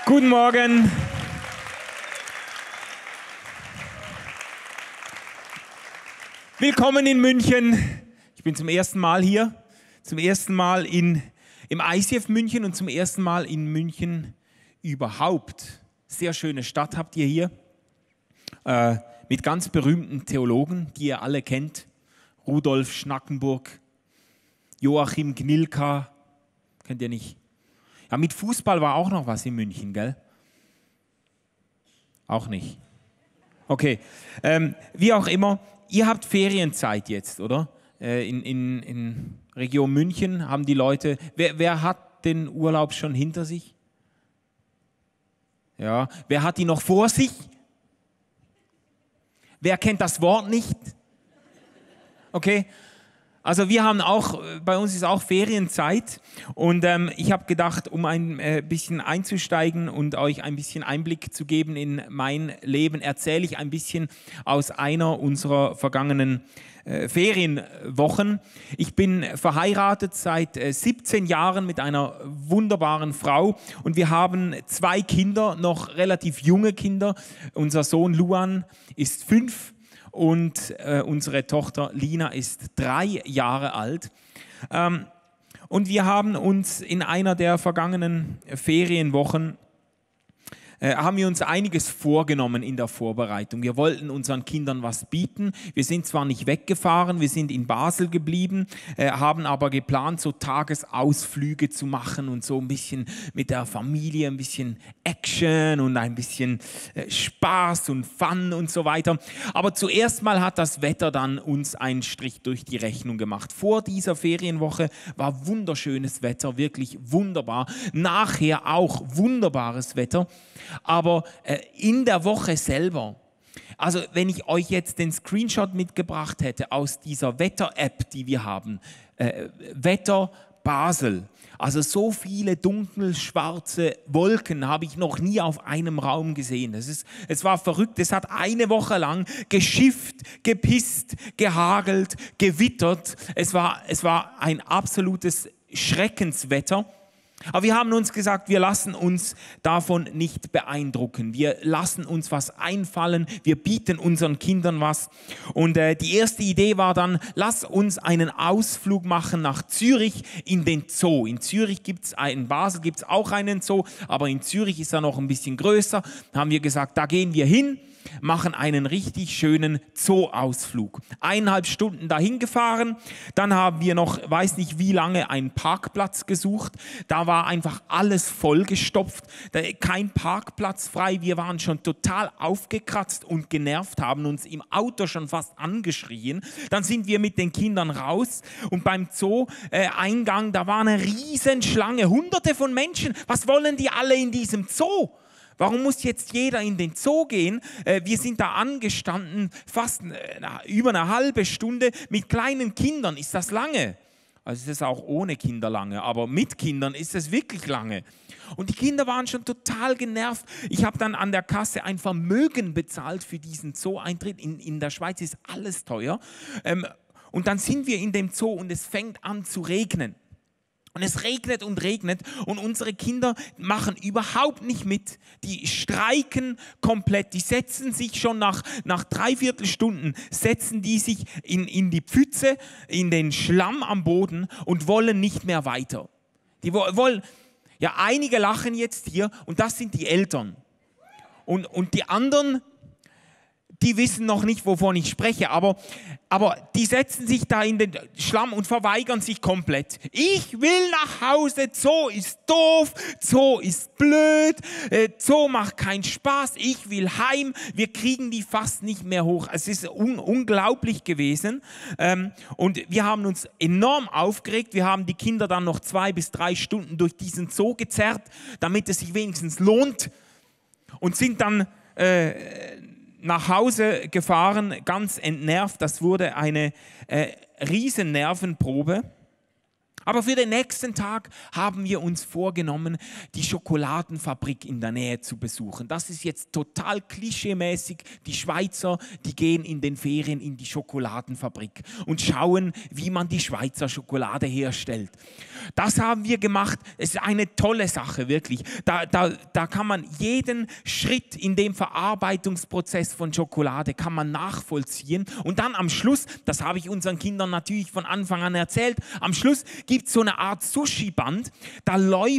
Guten Morgen. Willkommen in München. Ich bin zum ersten Mal hier, zum ersten Mal im ICF München und zum ersten Mal in München überhaupt. Sehr schöne Stadt habt ihr hier, mit ganz berühmten Theologen, die ihr alle kennt. Rudolf Schnackenburg, Joachim Gnilka, kennt ihr nicht? Ja, mit Fußball war auch noch was in München, gell? Auch nicht. Okay, wie auch immer, ihr habt Ferienzeit jetzt, oder? In Region München haben die Leute, wer hat den Urlaub schon hinter sich? Ja, wer hat die noch vor sich? Wer kennt das Wort nicht? Okay. Also wir haben auch, bei uns ist auch Ferienzeit und ich habe gedacht, um ein bisschen einzusteigen und euch ein bisschen Einblick zu geben in mein Leben, erzähle ich ein bisschen aus einer unserer vergangenen Ferienwochen. Ich bin verheiratet seit 17 Jahren mit einer wunderbaren Frau und wir haben 2 Kinder, noch relativ junge Kinder. Unser Sohn Luan ist 5. Und unsere Tochter Lina ist 3 Jahre alt. Und wir haben uns in einer der vergangenen Ferienwochen haben wir uns einiges vorgenommen in der Vorbereitung. Wir wollten unseren Kindern was bieten. Wir sind zwar nicht weggefahren, wir sind in Basel geblieben, haben aber geplant, so Tagesausflüge zu machen und so ein bisschen mit der Familie, ein bisschen Action und ein bisschen Spaß und Fun und so weiter. Aber zuerst mal hat das Wetter dann uns einen Strich durch die Rechnung gemacht. Vor dieser Ferienwoche war wunderschönes Wetter, wirklich wunderbar. Nachher auch wunderbares Wetter. Aber in der Woche selber, also wenn ich euch jetzt den Screenshot mitgebracht hätte aus dieser Wetter-App, die wir haben, Wetter Basel, also so viele dunkelschwarze Wolken habe ich noch nie auf einem Raum gesehen. Es war verrückt, es hat eine Woche lang geschifft, gepisst, gehagelt, gewittert. Es war ein absolutes Schreckenswetter. Aber wir haben uns gesagt, wir lassen uns davon nicht beeindrucken. Wir lassen uns was einfallen, wir bieten unseren Kindern was. Und die erste Idee war dann, lass uns einen Ausflug machen nach Zürich in den Zoo. In Zürich in Basel gibt es auch einen Zoo, aber in Zürich ist er noch ein bisschen größer. Da haben wir gesagt, da gehen wir hin, machen einen richtig schönen Zoo-Ausflug. 1,5 Stunden dahin gefahren, dann haben wir noch, weiß nicht wie lange, einen Parkplatz gesucht. Da war einfach alles vollgestopft, kein Parkplatz frei. Wir waren schon total aufgekratzt und genervt, haben uns im Auto schon fast angeschrien. Dann sind wir mit den Kindern raus und beim Zoo-Eingang, da war eine Riesenschlange, Hunderte von Menschen. Was wollen die alle in diesem Zoo? Warum muss jetzt jeder in den Zoo gehen? Wir sind da angestanden, fast über eine halbe Stunde mit kleinen Kindern. Ist das lange? Also ist es auch ohne Kinder lange, aber mit Kindern ist es wirklich lange. Und die Kinder waren schon total genervt. Ich habe dann an der Kasse ein Vermögen bezahlt für diesen Zoo-Eintritt. In der Schweiz ist alles teuer. Und dann sind wir in dem Zoo und es fängt an zu regnen. Und es regnet und unsere Kinder machen überhaupt nicht mit. Die streiken komplett. Die setzen sich schon nach 3/4 Stunden, setzen die sich in die Pfütze, in den Schlamm am Boden und wollen nicht mehr weiter. Die wollen, ja, einige lachen jetzt hier und das sind die Eltern. Und die anderen, die wissen noch nicht, wovon ich spreche, aber die setzen sich da in den Schlamm und verweigern sich komplett. Ich will nach Hause, Zoo ist doof, Zoo ist blöd, Zoo macht keinen Spaß, ich will heim. Wir kriegen die fast nicht mehr hoch. Es ist unglaublich gewesen und wir haben uns enorm aufgeregt. Wir haben die Kinder dann noch 2 bis 3 Stunden durch diesen Zoo gezerrt, damit es sich wenigstens lohnt und sind dann nach Hause gefahren, ganz entnervt. Das wurde eine riesen Nervenprobe. Aber für den nächsten Tag haben wir uns vorgenommen, die Schokoladenfabrik in der Nähe zu besuchen. Das ist jetzt total klischeemäßig. Die Schweizer, die gehen in den Ferien in die Schokoladenfabrik und schauen, wie man die Schweizer Schokolade herstellt. Das haben wir gemacht. Es ist eine tolle Sache, wirklich. Da kann man jeden Schritt in dem Verarbeitungsprozess von Schokolade kann man nachvollziehen. Und dann am Schluss, das habe ich unseren Kindern natürlich von Anfang an erzählt, am Schluss gibt es so eine Art Sushi-Band, da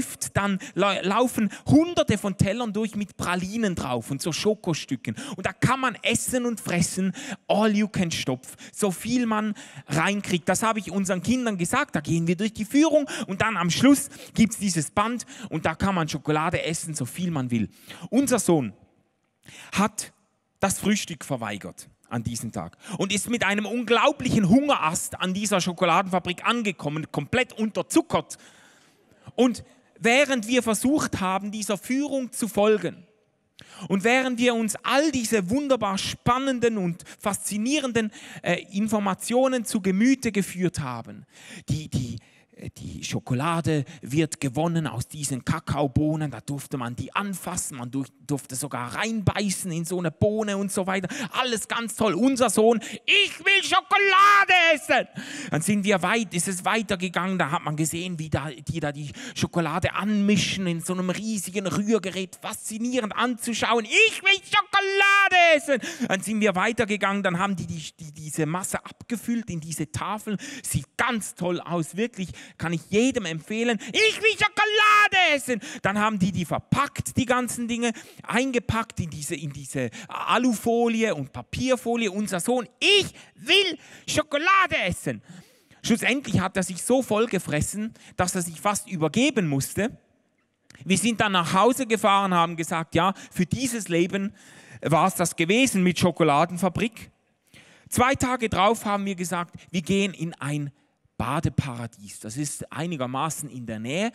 laufen hunderte von Tellern durch mit Pralinen drauf und so Schokostücken. Und da kann man essen und fressen, all you can stopf, so viel man reinkriegt. Das habe ich unseren Kindern gesagt, da gehen wir durch die Führung und dann am Schluss gibt es dieses Band und da kann man Schokolade essen, so viel man will. Unser Sohn hat das Frühstück verweigert an diesem Tag und ist mit einem unglaublichen Hungerast an dieser Schokoladenfabrik angekommen, komplett unterzuckert. Und während wir versucht haben, dieser Führung zu folgen und während wir uns all diese wunderbar spannenden und faszinierenden Informationen zu Gemüte geführt haben, die Schokolade wird gewonnen aus diesen Kakaobohnen, da durfte man die anfassen, man durfte sogar reinbeißen in so eine Bohne und so weiter. Alles ganz toll. Unser Sohn, ich will Schokolade essen. Dann ist es weitergegangen, da hat man gesehen, wie die Schokolade anmischen in so einem riesigen Rührgerät, faszinierend anzuschauen. Ich will Schokolade essen. Dann sind wir weitergegangen, dann haben die diese Masse abgefüllt in diese Tafeln. Sieht ganz toll aus, wirklich. Kann ich jedem empfehlen, ich will Schokolade essen. Dann haben die verpackt, die ganzen Dinge, eingepackt in diese Alufolie und Papierfolie. Unser Sohn, ich will Schokolade essen. Schlussendlich hat er sich so voll gefressen, dass er sich fast übergeben musste. Wir sind dann nach Hause gefahren, haben gesagt, ja, für dieses Leben war es das gewesen mit Schokoladenfabrik. 2 Tage drauf haben wir gesagt, wir gehen in ein Badeparadies. Das ist einigermaßen in der Nähe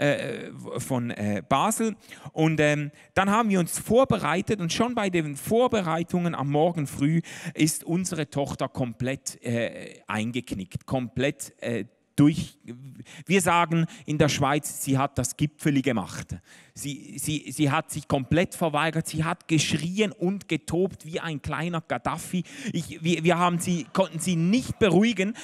von Basel. Und dann haben wir uns vorbereitet und schon bei den Vorbereitungen am Morgen früh ist unsere Tochter komplett eingeknickt, komplett wir sagen in der Schweiz, sie hat das Gipfeli gemacht. Sie hat sich komplett verweigert, sie hat geschrien und getobt wie ein kleiner Gaddafi. Wir konnten sie nicht beruhigen.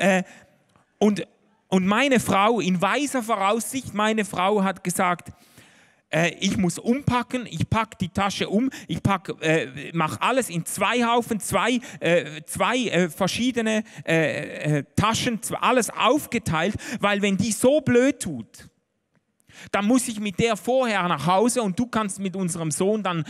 Und meine Frau, in weiser Voraussicht, meine Frau hat gesagt, ich muss umpacken, ich packe die Tasche um, mache alles in 2 Haufen, zwei verschiedene Taschen, alles aufgeteilt, weil wenn die so blöd tut, dann muss ich mit der vorher nach Hause und du kannst mit unserem Sohn dann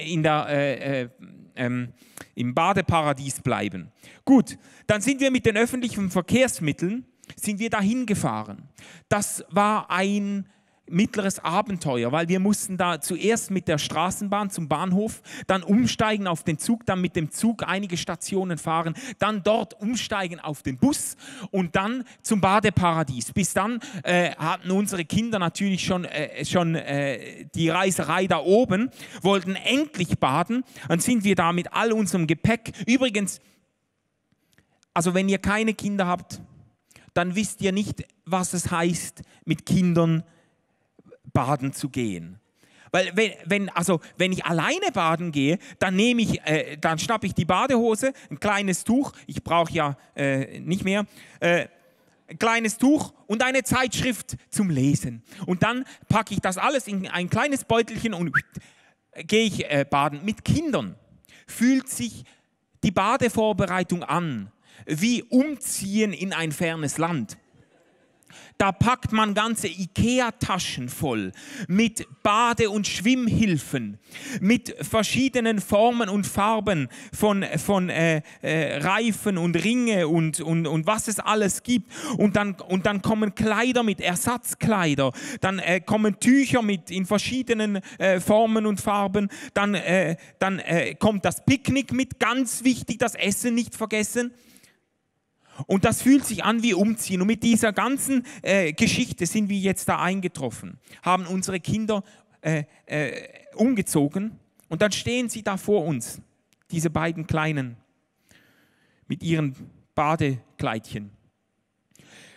im Badeparadies bleiben. Gut, dann sind wir mit den öffentlichen Verkehrsmitteln dahin gefahren. Das war ein mittleres Abenteuer, weil wir mussten da zuerst mit der Straßenbahn zum Bahnhof, dann umsteigen auf den Zug, dann mit dem Zug einige Stationen fahren, dann dort umsteigen auf den Bus und dann zum Badeparadies. Bis dann hatten unsere Kinder natürlich schon die Reiserei da oben, wollten endlich baden. Dann sind wir da mit all unserem Gepäck. Übrigens, also wenn ihr keine Kinder habt, dann wisst ihr nicht, was es heißt, mit Kindern baden zu gehen. Weil wenn ich alleine baden gehe, dann schnappe ich die Badehose, ein kleines Tuch, ich brauche ja nicht mehr, ein kleines Tuch und eine Zeitschrift zum Lesen. Und dann packe ich das alles in ein kleines Beutelchen und gehe ich baden. Mit Kindern fühlt sich die Badevorbereitung an wie Umziehen in ein fernes Land. Da packt man ganze Ikea-Taschen voll mit Bade- und Schwimmhilfen, mit verschiedenen Formen und Farben von Reifen und Ringe und was es alles gibt. Und dann kommen Kleider mit Ersatzkleider, dann kommen Tücher in verschiedenen Formen und Farben, dann kommt das Picknick mit, ganz wichtig, das Essen nicht vergessen. Und das fühlt sich an wie Umziehen. Und mit dieser ganzen Geschichte sind wir jetzt da eingetroffen, haben unsere Kinder umgezogen und dann stehen sie da vor uns, diese beiden Kleinen mit ihren Badekleidchen.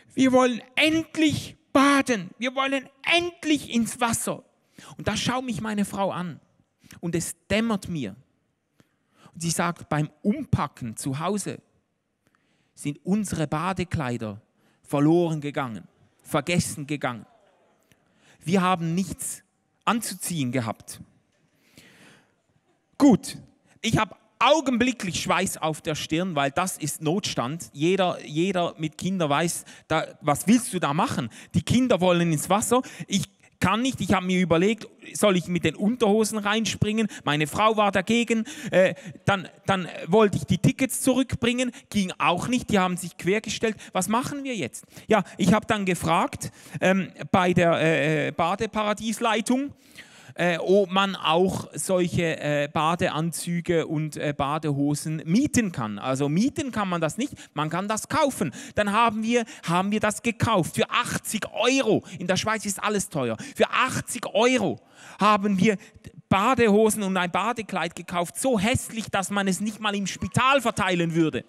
Wir wollen endlich baden. Wir wollen endlich ins Wasser. Und da schaut mich meine Frau an und es dämmert mir. Und sie sagt, beim Umpacken zu Hause sind unsere Badekleider verloren gegangen, vergessen gegangen. Wir haben nichts anzuziehen gehabt. Gut, ich habe augenblicklich Schweiß auf der Stirn, weil das ist Notstand. Jeder mit Kindern weiß, was willst du da machen? Die Kinder wollen ins Wasser. Ich kann nicht. Ich habe mir überlegt, soll ich mit den Unterhosen reinspringen? Meine Frau war dagegen. Dann wollte ich die Tickets zurückbringen. Ging auch nicht. Die haben sich quergestellt. Was machen wir jetzt? Ja, ich habe dann gefragt bei der Badeparadiesleitung, ob man auch solche Badeanzüge und Badehosen mieten kann. Also mieten kann man das nicht, man kann das kaufen. Dann haben wir das gekauft für 80 Euro. In der Schweiz ist alles teuer. Für 80 Euro haben wir Badehosen und ein Badekleid gekauft. So hässlich, dass man es nicht mal im Spital verteilen würde.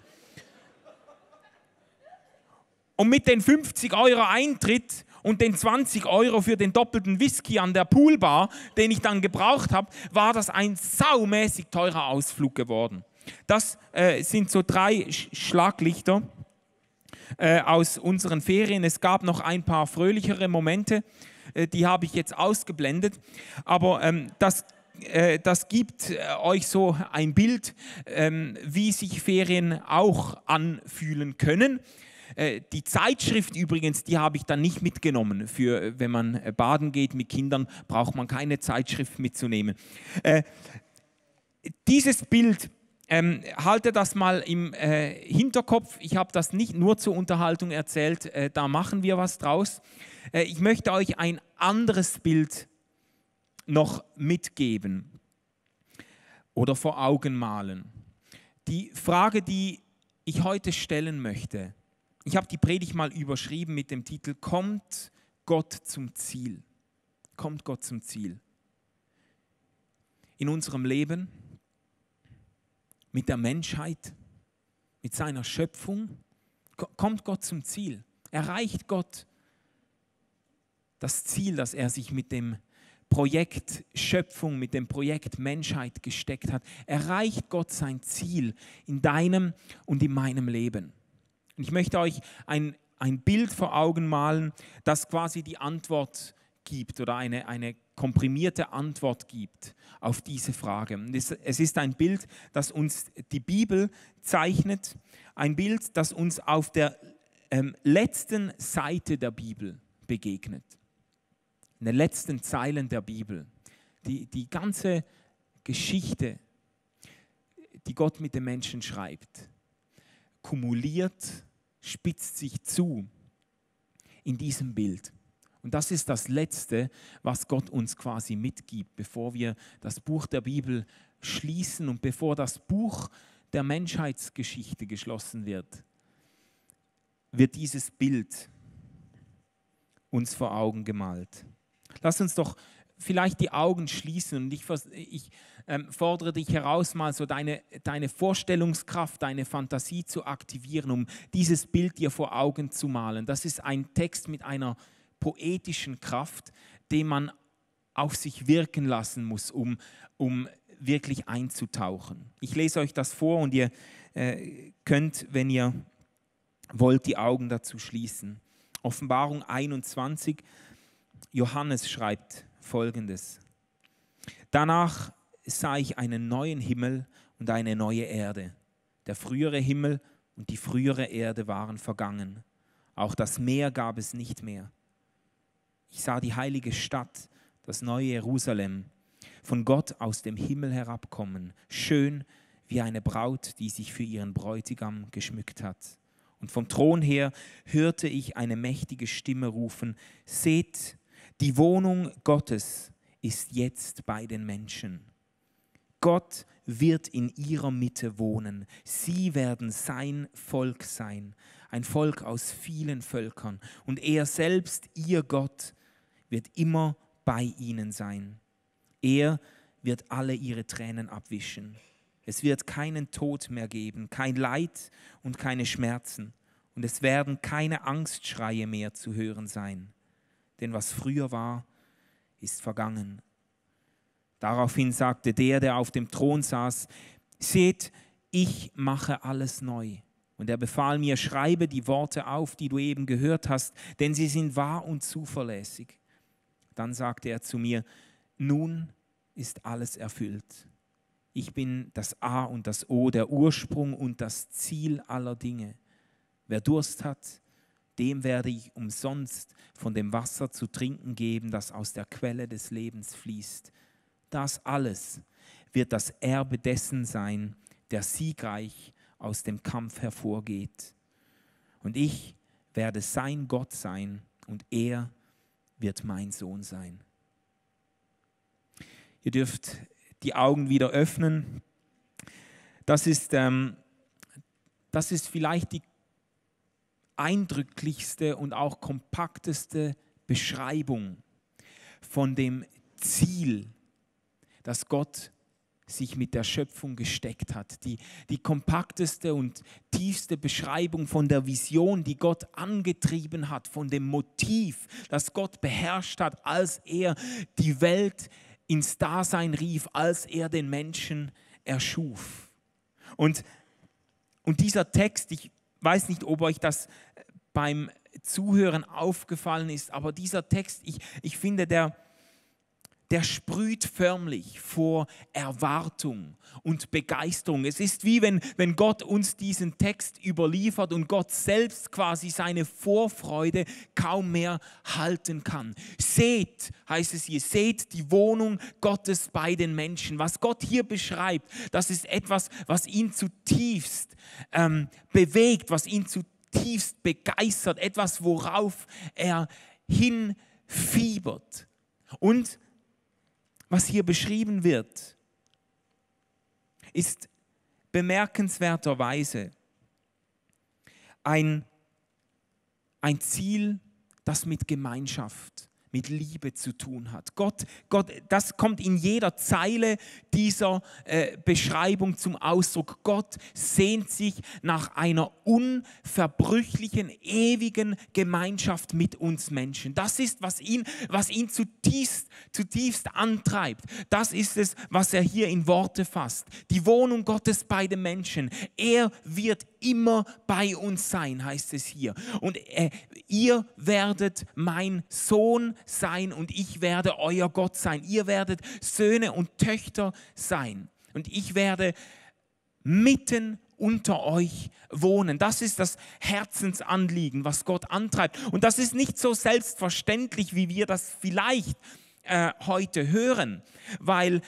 Und mit den 50 Euro Eintritt und den 20 Euro für den doppelten Whisky an der Poolbar, den ich dann gebraucht habe, war das ein saumäßig teurer Ausflug geworden. Das sind so 3 Schlaglichter aus unseren Ferien. Es gab noch ein paar fröhlichere Momente, die habe ich jetzt ausgeblendet. Aber das gibt euch so ein Bild, wie sich Ferien auch anfühlen können. Die Zeitschrift übrigens, die habe ich dann nicht mitgenommen. Für, wenn man baden geht mit Kindern, braucht man keine Zeitschrift mitzunehmen. Dieses Bild, halte das mal im Hinterkopf. Ich habe das nicht nur zur Unterhaltung erzählt, da machen wir was draus. Ich möchte euch ein anderes Bild noch mitgeben oder vor Augen malen. Die Frage, die ich heute stellen möchte, ich habe die Predigt mal überschrieben mit dem Titel Kommt Gott zum Ziel? Kommt Gott zum Ziel? In unserem Leben, mit der Menschheit, mit seiner Schöpfung, kommt Gott zum Ziel? Erreicht Gott das Ziel, das er sich mit dem Projekt Schöpfung, mit dem Projekt Menschheit gesteckt hat? Erreicht Gott sein Ziel in deinem und in meinem Leben? Und ich möchte euch ein Bild vor Augen malen, das quasi die Antwort gibt oder eine komprimierte Antwort gibt auf diese Frage. Es ist ein Bild, das uns die Bibel zeichnet, ein Bild, das uns auf der letzten Seite der Bibel begegnet. In den letzten Zeilen der Bibel. Die ganze Geschichte, die Gott mit den Menschen schreibt, kumuliert, spitzt sich zu in diesem Bild. Und das ist das Letzte, was Gott uns quasi mitgibt, bevor wir das Buch der Bibel schließen und bevor das Buch der Menschheitsgeschichte geschlossen wird, wird dieses Bild uns vor Augen gemalt. Lass uns doch vielleicht die Augen schließen und ich fordere dich heraus, mal so deine Vorstellungskraft, deine Fantasie zu aktivieren, um dieses Bild dir vor Augen zu malen. Das ist ein Text mit einer poetischen Kraft, den man auf sich wirken lassen muss, um wirklich einzutauchen. Ich lese euch das vor und ihr könnt, wenn ihr wollt, die Augen dazu schließen. Offenbarung 21, Johannes schreibt Folgendes: Danach sah ich einen neuen Himmel und eine neue Erde. Der frühere Himmel und die frühere Erde waren vergangen. Auch das Meer gab es nicht mehr. Ich sah die heilige Stadt, das neue Jerusalem, von Gott aus dem Himmel herabkommen, schön wie eine Braut, die sich für ihren Bräutigam geschmückt hat. Und vom Thron her hörte ich eine mächtige Stimme rufen: Seht, die Wohnung Gottes ist jetzt bei den Menschen. Gott wird in ihrer Mitte wohnen. Sie werden sein Volk sein, ein Volk aus vielen Völkern. Und er selbst, ihr Gott, wird immer bei ihnen sein. Er wird alle ihre Tränen abwischen. Es wird keinen Tod mehr geben, kein Leid und keine Schmerzen. und es werden keine Angstschreie mehr zu hören sein, denn was früher war, ist vergangen. Daraufhin sagte der auf dem Thron saß, seht, ich mache alles neu. Und er befahl mir, schreibe die Worte auf, die du eben gehört hast, denn sie sind wahr und zuverlässig. Dann sagte er zu mir, nun ist alles erfüllt. Ich bin das A und das O, der Ursprung und das Ziel aller Dinge. Wer Durst hat, dem werde ich umsonst von dem Wasser zu trinken geben, das aus der Quelle des Lebens fließt. Das alles wird das Erbe dessen sein, der siegreich aus dem Kampf hervorgeht. Und ich werde sein Gott sein und er wird mein Sohn sein. Ihr dürft die Augen wieder öffnen. Das ist vielleicht die eindrücklichste und auch kompakteste Beschreibung von dem Ziel, das Gott sich mit der Schöpfung gesteckt hat. Die kompakteste und tiefste Beschreibung von der Vision, die Gott angetrieben hat, von dem Motiv, das Gott beherrscht hat, als er die Welt ins Dasein rief, als er den Menschen erschuf. Und dieser Text, ich weiß nicht, ob euch das beim Zuhören aufgefallen ist, aber dieser Text, ich finde, der sprüht förmlich vor Erwartung und Begeisterung. Es ist wie wenn Gott uns diesen Text überliefert und Gott selbst quasi seine Vorfreude kaum mehr halten kann. Seht, heißt es hier, seht die Wohnung Gottes bei den Menschen. Was Gott hier beschreibt, das ist etwas, was ihn zutiefst bewegt, was ihn zutiefst begeistert, etwas, worauf er hinfiebert. Und was hier beschrieben wird, ist bemerkenswerterweise ein Ziel, das mit Gemeinschaft, mit Liebe zu tun hat. Gott, das kommt in jeder Zeile dieser Beschreibung zum Ausdruck. Gott sehnt sich nach einer unverbrüchlichen, ewigen Gemeinschaft mit uns Menschen. Das ist, was ihn zutiefst antreibt. Das ist es, was er hier in Worte fasst. Die Wohnung Gottes bei den Menschen. Er wird immer bei uns sein, heißt es hier. Und ihr werdet mein Sohn sein und ich werde euer Gott sein. Ihr werdet Söhne und Töchter sein. Und ich werde mitten unter euch wohnen. Das ist das Herzensanliegen, was Gott antreibt. Und das ist nicht so selbstverständlich, wie wir das vielleicht heute hören, weil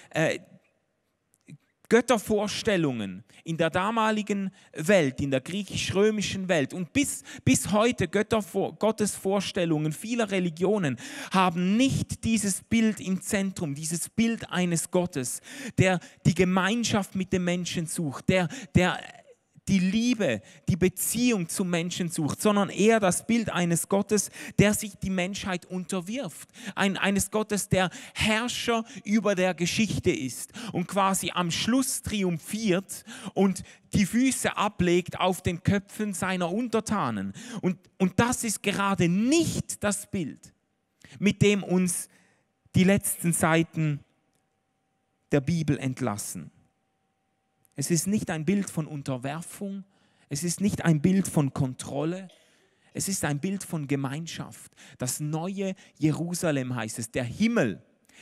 Göttervorstellungen in der damaligen Welt, in der griechisch-römischen Welt und bis heute Gottesvorstellungen vieler Religionen haben nicht dieses Bild im Zentrum, dieses Bild eines Gottes, der die Gemeinschaft mit dem Menschen sucht, der die Liebe, die Beziehung zum Menschen sucht, sondern eher das Bild eines Gottes, der sich die Menschheit unterwirft. Eines Gottes, der Herrscher über der Geschichte ist und quasi am Schluss triumphiert und die Füße ablegt auf den Köpfen seiner Untertanen. Und das ist gerade nicht das Bild, mit dem uns die letzten Seiten der Bibel entlassen. Es ist nicht ein Bild von Unterwerfung, es ist nicht ein Bild von Kontrolle, es ist ein Bild von Gemeinschaft. Das neue Jerusalem heißt es, der Himmel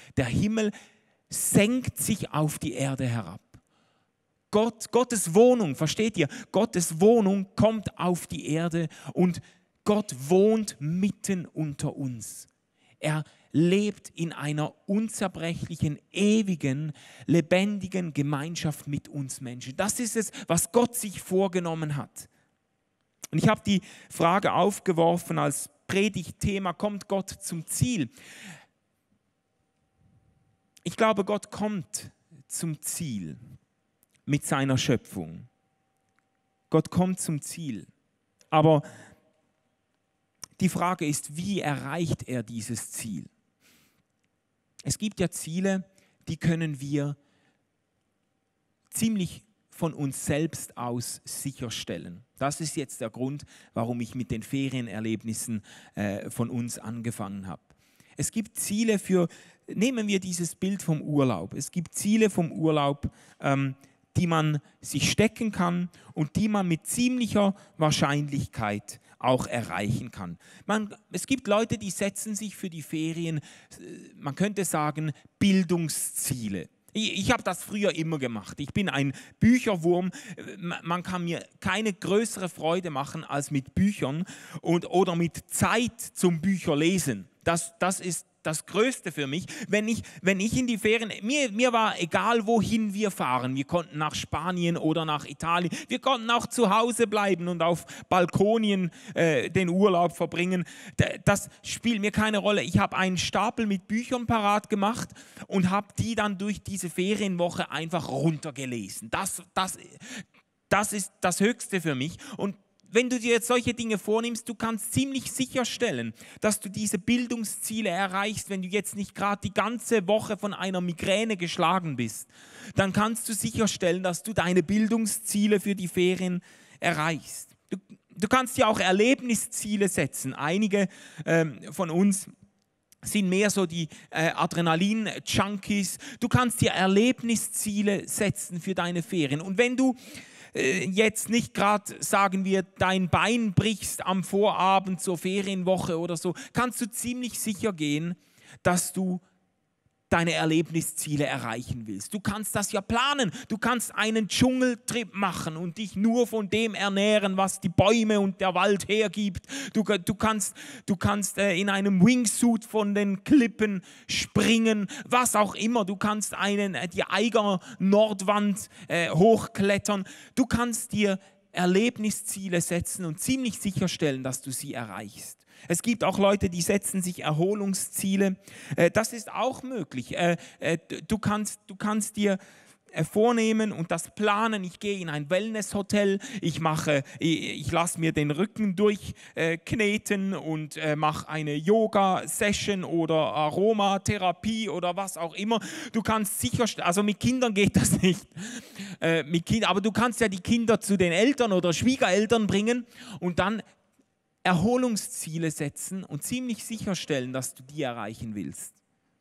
senkt sich auf die Erde herab. Gottes Wohnung, versteht ihr? Gottes Wohnung kommt auf die Erde und Gott wohnt mitten unter uns. Er lebt in einer unzerbrechlichen, ewigen, lebendigen Gemeinschaft mit uns Menschen. Das ist es, was Gott sich vorgenommen hat. Und ich habe die Frage aufgeworfen als Predigtthema, kommt Gott zum Ziel? Ich glaube, Gott kommt zum Ziel mit seiner Schöpfung. Gott kommt zum Ziel. Aber die Frage ist, wie erreicht er dieses Ziel? Es gibt ja Ziele, die können wir ziemlich von uns selbst aus sicherstellen. Das ist jetzt der Grund, warum ich mit den Ferienerlebnissen von uns angefangen habe. Es gibt Ziele nehmen wir dieses Bild vom Urlaub. Es gibt Ziele vom Urlaub, die man sich stecken kann und die man mit ziemlicher Wahrscheinlichkeit auch erreichen kann. Es gibt Leute, die setzen sich für die Ferien, man könnte sagen, Bildungsziele. Ich habe das früher immer gemacht. Ich bin ein Bücherwurm. Man kann mir keine größere Freude machen als mit Büchern oder mit Zeit zum Bücherlesen. Das ist das Größte für mich. Wenn ich in die Ferien, mir war egal, wohin wir fahren. Wir konnten nach Spanien oder nach Italien. Wir konnten auch zu Hause bleiben und auf Balkonien den Urlaub verbringen. Das spielt mir keine Rolle. Ich habe einen Stapel mit Büchern parat gemacht und habe die dann durch diese Ferienwoche einfach runtergelesen. Das ist das Höchste für mich. Und wenn du dir jetzt solche Dinge vornimmst, du kannst ziemlich sicherstellen, dass du diese Bildungsziele erreichst, wenn du jetzt nicht gerade die ganze Woche von einer Migräne geschlagen bist. Dann kannst du sicherstellen, dass du deine Bildungsziele für die Ferien erreichst. Du kannst dir auch Erlebnisziele setzen. Einige von uns sind mehr so die Adrenalin-Junkies. Du kannst dir Erlebnisziele setzen für deine Ferien. Und wenn du jetzt nicht gerade, sagen wir, dein Bein brichst am Vorabend zur Ferienwoche oder so, kannst du ziemlich sicher gehen, dass du deine Erlebnisziele erreichen willst. Du kannst das ja planen. Du kannst einen Dschungeltrip machen und dich nur von dem ernähren, was die Bäume und der Wald hergibt. Du kannst in einem Wingsuit von den Klippen springen, was auch immer. Du kannst die Eiger Nordwand hochklettern. Du kannst dir Erlebnisziele setzen und ziemlich sicherstellen, dass du sie erreichst. Es gibt auch Leute, die setzen sich Erholungsziele. Das ist auch möglich. Du kannst dir vornehmen und das planen. Ich gehe in ein Wellnesshotel, ich lasse mir den Rücken durchkneten und mache eine Yoga-Session oder Aromatherapie oder was auch immer. Du kannst sicherstellen, also mit Kindern geht das nicht, aber du kannst ja die Kinder zu den Eltern oder Schwiegereltern bringen und dann Erholungsziele setzen und ziemlich sicherstellen, dass du die erreichen willst.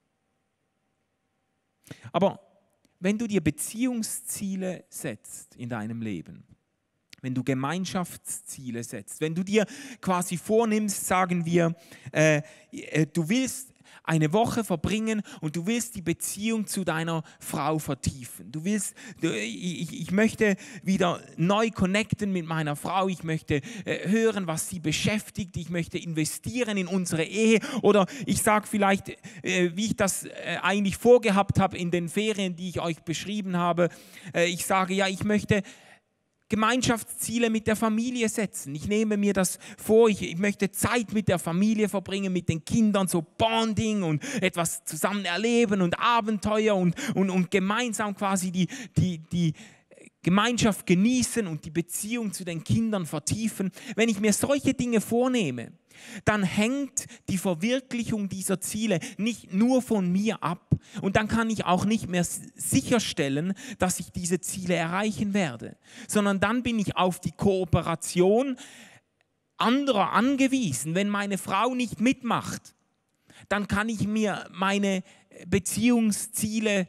Aber wenn du dir Beziehungsziele setzt in deinem Leben, wenn du Gemeinschaftsziele setzt, wenn du dir quasi vornimmst, sagen wir, du willst eine Woche verbringen und du willst die Beziehung zu deiner Frau vertiefen. Ich möchte wieder neu connecten mit meiner Frau, ich möchte hören, was sie beschäftigt, ich möchte investieren in unsere Ehe oder ich sage vielleicht, wie ich das eigentlich vorgehabt habe in den Ferien, die ich euch beschrieben habe, ich sage, ja, ich möchte Gemeinschaftsziele mit der Familie setzen. Ich nehme mir das vor, ich möchte Zeit mit der Familie verbringen, mit den Kindern, so Bonding und etwas zusammen erleben und Abenteuer und gemeinsam quasi die Gemeinschaft genießen und die Beziehung zu den Kindern vertiefen. Wenn ich mir solche Dinge vornehme, dann hängt die Verwirklichung dieser Ziele nicht nur von mir ab und dann kann ich auch nicht mehr sicherstellen, dass ich diese Ziele erreichen werde, sondern dann bin ich auf die Kooperation anderer angewiesen. Wenn meine Frau nicht mitmacht, dann kann ich mir meine Beziehungsziele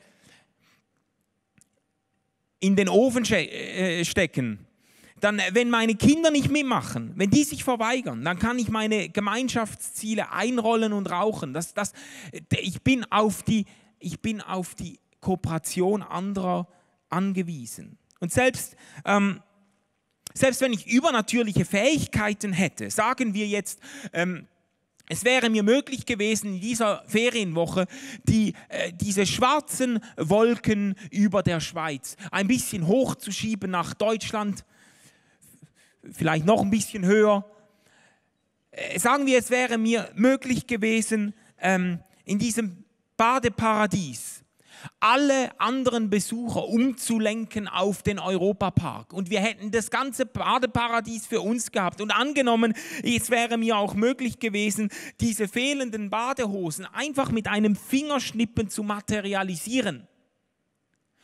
in den Ofen stecken. Dann, wenn meine Kinder nicht mitmachen, wenn die sich verweigern, dann kann ich meine Gemeinschaftsziele einrollen und rauchen. Ich bin auf die Kooperation anderer angewiesen. Und selbst wenn ich übernatürliche Fähigkeiten hätte, sagen wir jetzt, es wäre mir möglich gewesen, in dieser Ferienwoche diese schwarzen Wolken über der Schweiz ein bisschen hochzuschieben nach Deutschland, vielleicht noch ein bisschen höher. Sagen wir, es wäre mir möglich gewesen, in diesem Badeparadies alle anderen Besucher umzulenken auf den Europapark. Und wir hätten das ganze Badeparadies für uns gehabt. Und angenommen, es wäre mir auch möglich gewesen, diese fehlenden Badehosen einfach mit einem Fingerschnippen zu materialisieren.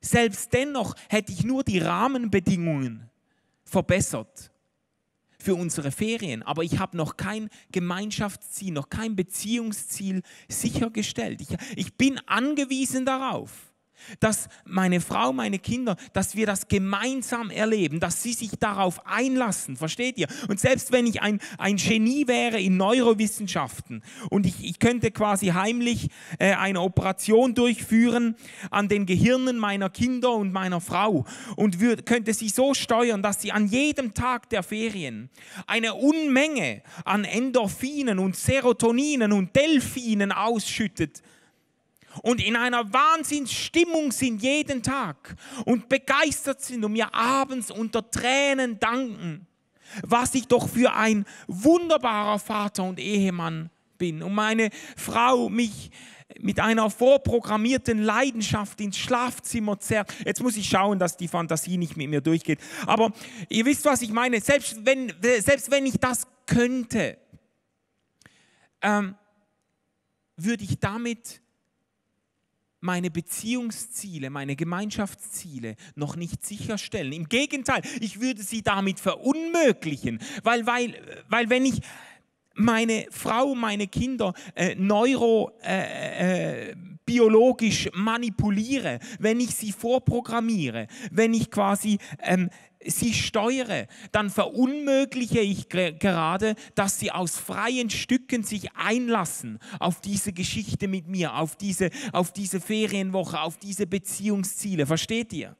Selbst dennoch hätte ich nur die Rahmenbedingungen verbessert für unsere Ferien, aber ich habe noch kein Gemeinschaftsziel, noch kein Beziehungsziel sichergestellt. Ich bin angewiesen darauf, dass meine Frau, meine Kinder, dass wir das gemeinsam erleben, dass sie sich darauf einlassen, versteht ihr? Und selbst wenn ich ein Genie wäre in Neurowissenschaften und ich könnte quasi heimlich eine Operation durchführen an den Gehirnen meiner Kinder und meiner Frau und könnte sie so steuern, dass sie an jedem Tag der Ferien eine Unmenge an Endorphinen und Serotoninen und Delphinen ausschüttet, und in einer Wahnsinnsstimmung sind jeden Tag und begeistert sind und mir abends unter Tränen danken, was ich doch für ein wunderbarer Vater und Ehemann bin. Und meine Frau mich mit einer vorprogrammierten Leidenschaft ins Schlafzimmer zerrt. Jetzt muss ich schauen, dass die Fantasie nicht mit mir durchgeht. Aber ihr wisst, was ich meine. Selbst wenn ich das könnte, würde ich damit meine Beziehungsziele, meine Gemeinschaftsziele noch nicht sicherstellen. Im Gegenteil, ich würde sie damit verunmöglichen, weil wenn ich meine Frau, meine Kinder neurobiologisch manipuliere, wenn ich sie vorprogrammiere, wenn ich quasi sie steuere, dann verunmögliche ich gerade, dass sie aus freien Stücken sich einlassen auf diese Geschichte mit mir, auf diese Ferienwoche, auf diese Beziehungsziele. Versteht ihr?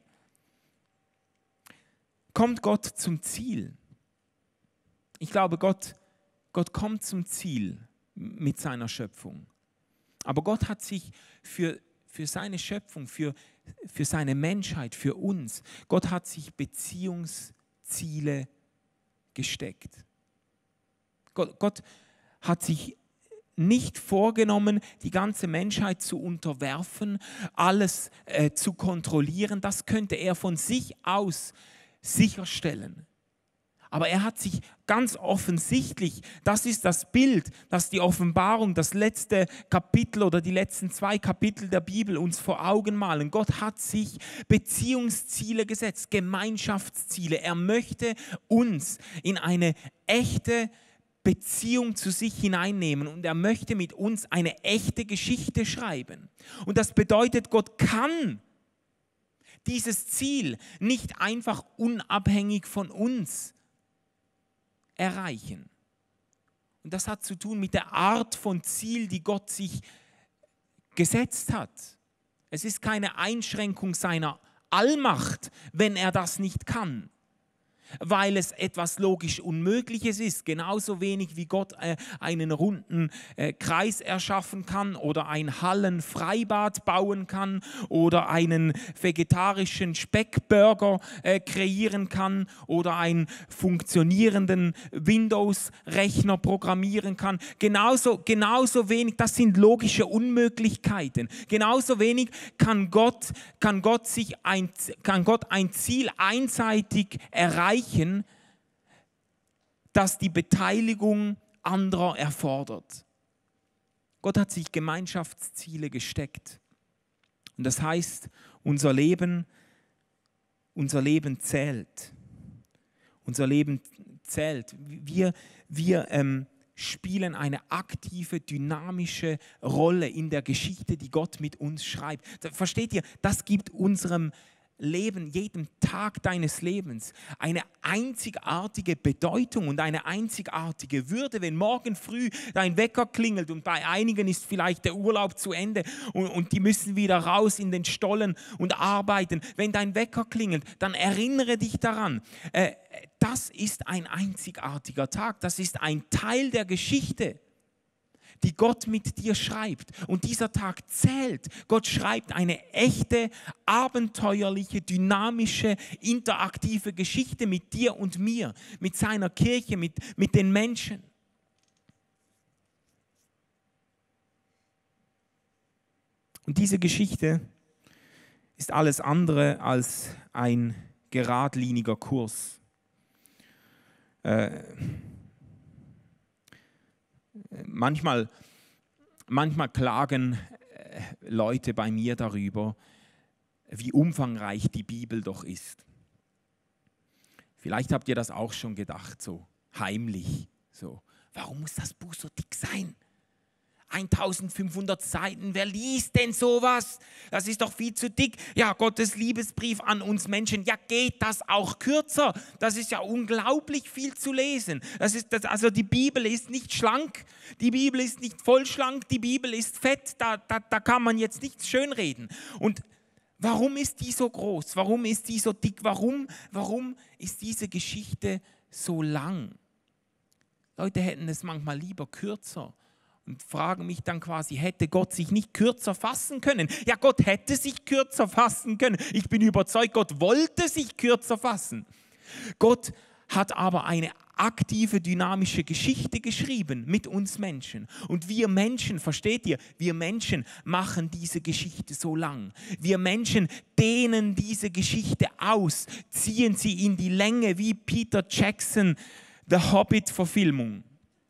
Kommt Gott zum Ziel? Ich glaube, Gott kommt zum Ziel mit seiner Schöpfung. Aber Gott hat sich für seine Schöpfung, für seine Menschheit, für uns, Gott hat sich Beziehungsziele gesteckt. Gott hat sich nicht vorgenommen, die ganze Menschheit zu unterwerfen, alles zu kontrollieren. Das könnte er von sich aus sicherstellen. Aber er hat sich ganz offensichtlich, das ist das Bild, das die Offenbarung, das letzte Kapitel oder die letzten 2 Kapitel der Bibel uns vor Augen malen. Gott hat sich Beziehungsziele gesetzt, Gemeinschaftsziele. Er möchte uns in eine echte Beziehung zu sich hineinnehmen und er möchte mit uns eine echte Geschichte schreiben. Und das bedeutet, Gott kann dieses Ziel nicht einfach unabhängig von uns erreichen. Und das hat zu tun mit der Art von Ziel, die Gott sich gesetzt hat. Es ist keine Einschränkung seiner Allmacht, wenn er das nicht kann, weil es etwas logisch Unmögliches ist, genauso wenig wie Gott einen runden Kreis erschaffen kann oder ein Hallenfreibad bauen kann oder einen vegetarischen Speckburger kreieren kann oder einen funktionierenden Windows-Rechner programmieren kann. Genauso wenig, das sind logische Unmöglichkeiten. Genauso wenig kann Gott ein Ziel einseitig erreichen, das die Beteiligung anderer erfordert. Gott hat sich Gemeinschaftsziele gesteckt. Und das heißt, unser Leben zählt. Unser Leben zählt. Wir spielen eine aktive, dynamische Rolle in der Geschichte, die Gott mit uns schreibt. Versteht ihr? Das gibt unserem Leben, jedem Tag deines Lebens eine einzigartige Bedeutung und eine einzigartige Würde. Wenn morgen früh dein Wecker klingelt und bei einigen ist vielleicht der Urlaub zu Ende und die müssen wieder raus in den Stollen und arbeiten. Wenn dein Wecker klingelt, dann erinnere dich daran, das ist ein einzigartiger Tag, das ist ein Teil der Geschichte, die Gott mit dir schreibt. Und dieser Tag zählt. Gott schreibt eine echte, abenteuerliche, dynamische, interaktive Geschichte mit dir und mir, mit seiner Kirche, mit den Menschen. Und diese Geschichte ist alles andere als ein geradliniger Kurs. Manchmal klagen Leute bei mir darüber, wie umfangreich die Bibel doch ist. Vielleicht habt ihr das auch schon gedacht, so heimlich. So, warum muss das Buch so dick sein? 1500 Seiten, wer liest denn sowas? Das ist doch viel zu dick. Ja, Gottes Liebesbrief an uns Menschen, ja, geht das auch kürzer? Das ist ja unglaublich viel zu lesen. Also die Bibel ist nicht schlank, die Bibel ist nicht vollschlank, die Bibel ist fett, da kann man jetzt nichts schönreden. Und warum ist die so groß? Warum ist die so dick? Warum ist diese Geschichte so lang? Leute hätten es manchmal lieber kürzer. Und fragen mich dann quasi, hätte Gott sich nicht kürzer fassen können? Ja, Gott hätte sich kürzer fassen können. Ich bin überzeugt, Gott wollte sich kürzer fassen. Gott hat aber eine aktive, dynamische Geschichte geschrieben mit uns Menschen. Und wir Menschen, versteht ihr, wir Menschen machen diese Geschichte so lang. Wir Menschen dehnen diese Geschichte aus, ziehen sie in die Länge wie Peter Jackson, The Hobbit-Verfilmung.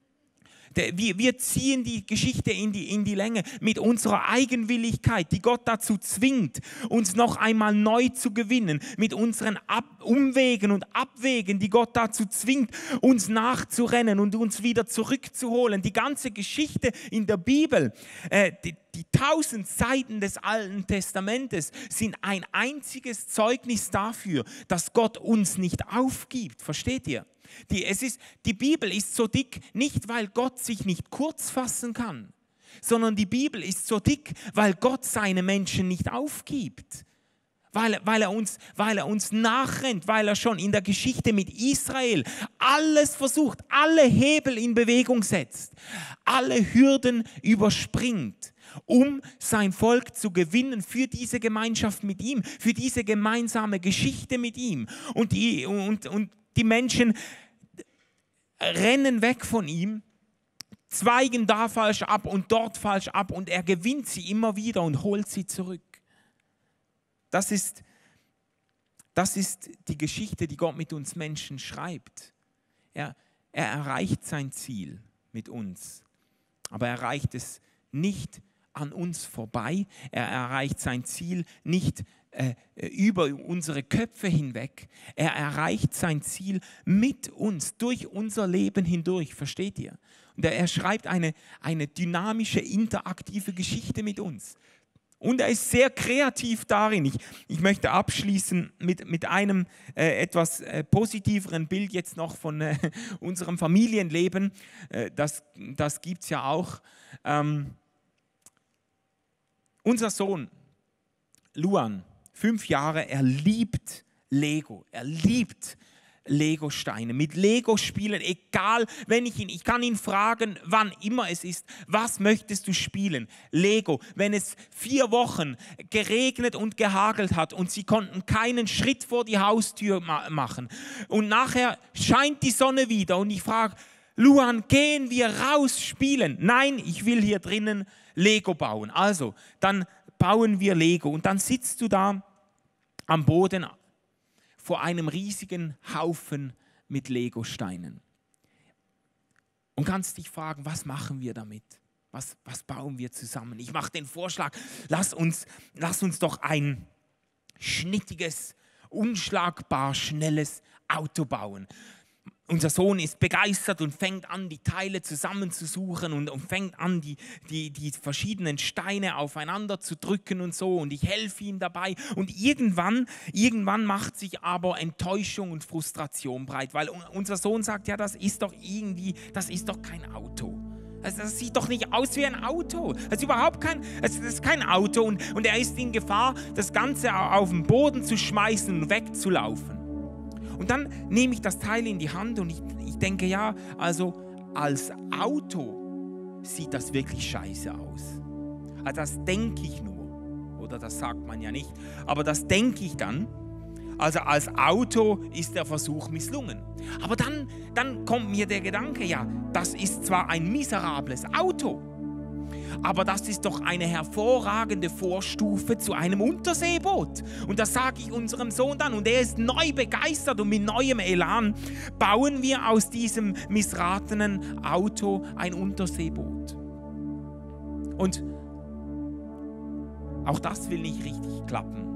Wir ziehen die Geschichte in die Länge mit unserer Eigenwilligkeit, die Gott dazu zwingt, uns noch einmal neu zu gewinnen, mit unseren Umwegen und Abwegen, die Gott dazu zwingt, uns nachzurennen und uns wieder zurückzuholen. Die ganze Geschichte in der Bibel, die 1000 Seiten des Alten Testamentes sind ein einziges Zeugnis dafür, dass Gott uns nicht aufgibt. Versteht ihr? Die Bibel ist so dick, nicht weil Gott sich nicht kurz fassen kann, sondern die Bibel ist so dick, weil Gott seine Menschen nicht aufgibt. Weil er uns nachrennt, weil er schon in der Geschichte mit Israel alles versucht, alle Hebel in Bewegung setzt, alle Hürden überspringt, um sein Volk zu gewinnen für diese Gemeinschaft mit ihm, für diese gemeinsame Geschichte mit ihm. Und die Menschen rennen weg von ihm, zweigen da falsch ab und dort falsch ab und er gewinnt sie immer wieder und holt sie zurück. Das ist die Geschichte, die Gott mit uns Menschen schreibt. Er erreicht sein Ziel mit uns, aber er erreicht es nicht an uns vorbei. Er erreicht sein Ziel nicht über unsere Köpfe hinweg. Er erreicht sein Ziel mit uns, durch unser Leben hindurch, versteht ihr? Und er schreibt eine dynamische, interaktive Geschichte mit uns. Und er ist sehr kreativ darin. Ich möchte abschließen mit einem etwas positiveren Bild jetzt noch von unserem Familienleben. Das gibt es ja auch. Unser Sohn, Luan, 5 Jahre, er liebt Lego. Er liebt Lego-Steine. Mit Lego spielen, egal, ich kann ihn fragen, wann immer es ist, was möchtest du spielen? Lego. Wenn es 4 Wochen geregnet und gehagelt hat und sie konnten keinen Schritt vor die Haustür machen und nachher scheint die Sonne wieder und ich frage, Luan, gehen wir raus spielen? Nein, ich will hier drinnen Lego bauen. Also, dann bauen wir Lego und dann sitzt du da am Boden vor einem riesigen Haufen mit Lego-Steinen und kannst dich fragen, was machen wir damit? Was bauen wir zusammen? Ich mache den Vorschlag, lass uns doch ein schnittiges, unschlagbar schnelles Auto bauen. Unser Sohn ist begeistert und fängt an, die Teile zusammenzusuchen und fängt an, die verschiedenen Steine aufeinander zu drücken und so. Und ich helfe ihm dabei. Und irgendwann macht sich aber Enttäuschung und Frustration breit, weil unser Sohn sagt, ja, das ist doch kein Auto. Also das sieht doch nicht aus wie ein Auto. Das ist kein Auto. Und er ist in Gefahr, das Ganze auf den Boden zu schmeißen und wegzulaufen. Und dann nehme ich das Teil in die Hand und ich denke, ja, also als Auto sieht das wirklich scheiße aus. Also das denke ich nur, oder das sagt man ja nicht, aber das denke ich dann. Also als Auto ist der Versuch misslungen. Aber dann kommt mir der Gedanke, ja, das ist zwar ein miserables Auto, aber das ist doch eine hervorragende Vorstufe zu einem Unterseeboot. Und das sage ich unserem Sohn dann. Und er ist neu begeistert und mit neuem Elan bauen wir aus diesem missratenen Auto ein Unterseeboot. Und auch das will nicht richtig klappen.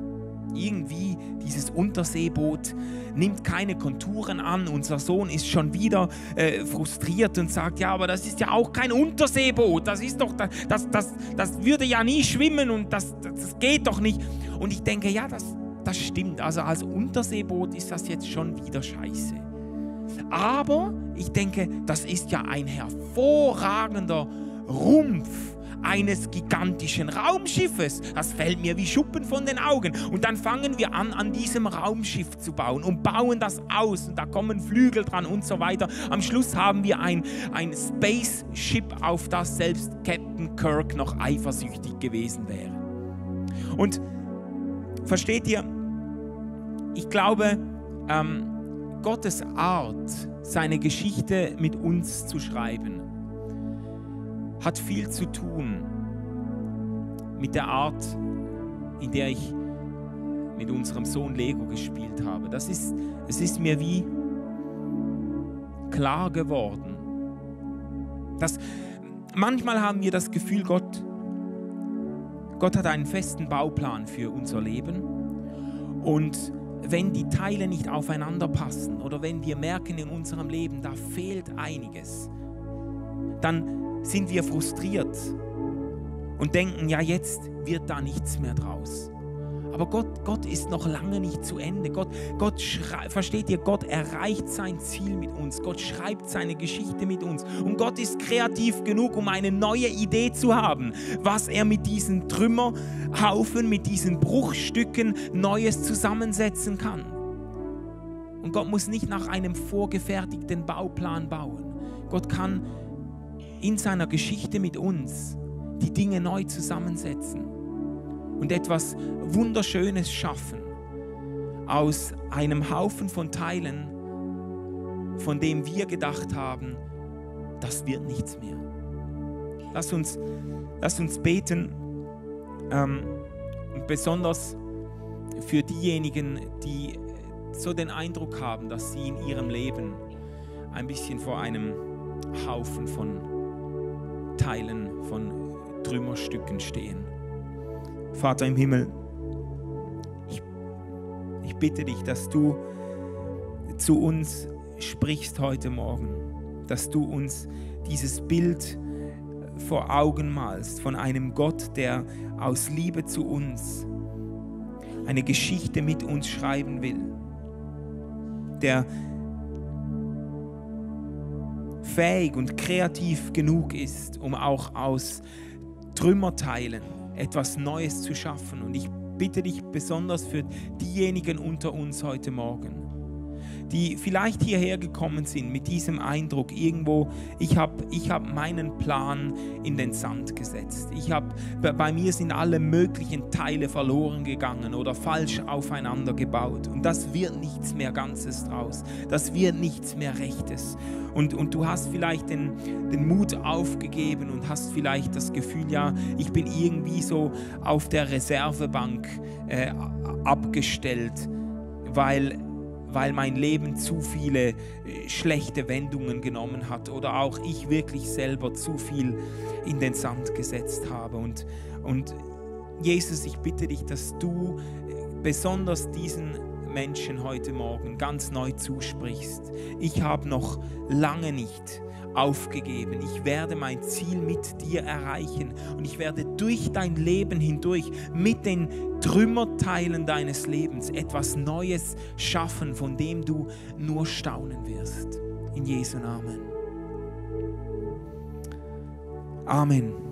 irgendwie dieses Unterseeboot nimmt keine Konturen an. Unser Sohn ist schon wieder frustriert und sagt, ja, aber das ist ja auch kein Unterseeboot. Das ist doch, das würde ja nie schwimmen und das geht doch nicht. Und ich denke, ja, das stimmt. Also als Unterseeboot ist das jetzt schon wieder scheiße. Aber ich denke, das ist ja ein hervorragender Rumpf eines gigantischen Raumschiffes. Das fällt mir wie Schuppen von den Augen. Und dann fangen wir an diesem Raumschiff zu bauen und bauen das aus. Und da kommen Flügel dran und so weiter. Am Schluss haben wir ein Spaceship, auf das selbst Captain Kirk noch eifersüchtig gewesen wäre. Und versteht ihr, ich glaube, Gottes Art, seine Geschichte mit uns zu schreiben, hat viel zu tun mit der Art, in der ich mit unserem Sohn Lego gespielt habe. Es ist mir wie klar geworden, dass manchmal haben wir das Gefühl, Gott hat einen festen Bauplan für unser Leben, und wenn die Teile nicht aufeinander passen oder wenn wir merken in unserem Leben, da fehlt einiges, dann sind wir frustriert und denken, ja, jetzt wird da nichts mehr draus. Aber Gott ist noch lange nicht zu Ende. Versteht ihr, Gott erreicht sein Ziel mit uns. Gott schreibt seine Geschichte mit uns. Und Gott ist kreativ genug, um eine neue Idee zu haben, was er mit diesen Trümmerhaufen, mit diesen Bruchstücken Neues zusammensetzen kann. Und Gott muss nicht nach einem vorgefertigten Bauplan bauen. Gott kann in seiner Geschichte mit uns die Dinge neu zusammensetzen und etwas Wunderschönes schaffen aus einem Haufen von Teilen, von dem wir gedacht haben, das wird nichts mehr. Lass uns beten, und besonders für diejenigen, die so den Eindruck haben, dass sie in ihrem Leben ein bisschen vor einem Haufen von Teilen, von Trümmerstücken stehen. Vater im Himmel, ich bitte dich, dass du zu uns sprichst heute Morgen, dass du uns dieses Bild vor Augen malst von einem Gott, der aus Liebe zu uns eine Geschichte mit uns schreiben will, der fähig und kreativ genug ist, um auch aus Trümmerteilen etwas Neues zu schaffen. Und ich bitte dich besonders für diejenigen unter uns heute Morgen, die vielleicht hierher gekommen sind mit diesem Eindruck, irgendwo, ich hab meinen Plan in den Sand gesetzt. Bei mir sind alle möglichen Teile verloren gegangen oder falsch aufeinander gebaut. Und das wird nichts mehr Ganzes draus. Das wird nichts mehr Rechtes. Und du hast vielleicht den Mut aufgegeben und hast vielleicht das Gefühl, ja, ich bin irgendwie so auf der Reservebank abgestellt, weil mein Leben zu viele schlechte Wendungen genommen hat oder auch ich wirklich selber zu viel in den Sand gesetzt habe. Und Jesus, ich bitte dich, dass du besonders diesen Menschen heute Morgen ganz neu zusprichst. Ich habe noch lange nicht aufgegeben. Ich werde mein Ziel mit dir erreichen und ich werde durch dein Leben hindurch mit den Trümmerteilen deines Lebens etwas Neues schaffen, von dem du nur staunen wirst. In Jesu Namen. Amen.